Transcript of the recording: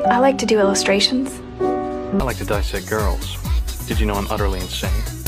I like to do illustrations. I like to dissect girls. Did you know I'm utterly insane?